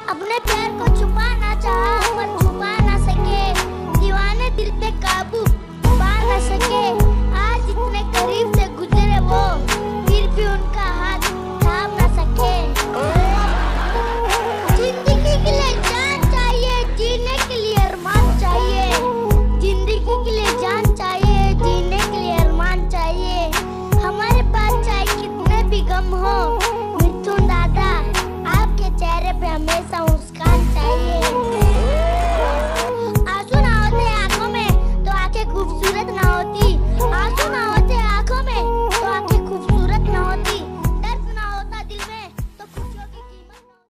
अपने प्यार को छुपाना चाहा पर छुपा ना सके, दीवाने दिल पे काबू पा ना सके।